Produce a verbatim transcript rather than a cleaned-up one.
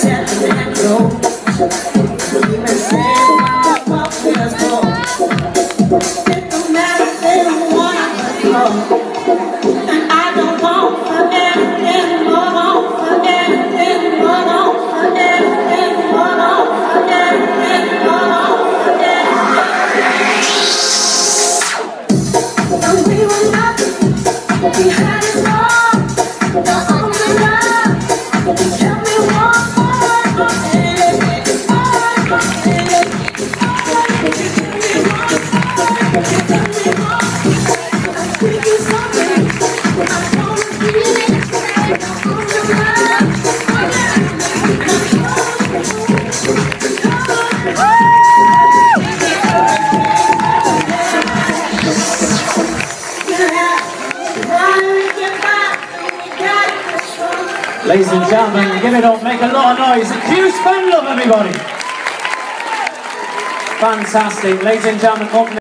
Ladies and gentlemen, give it up, make a lot of noise. Accused fan love, everybody. Fantastic. Ladies and gentlemen, up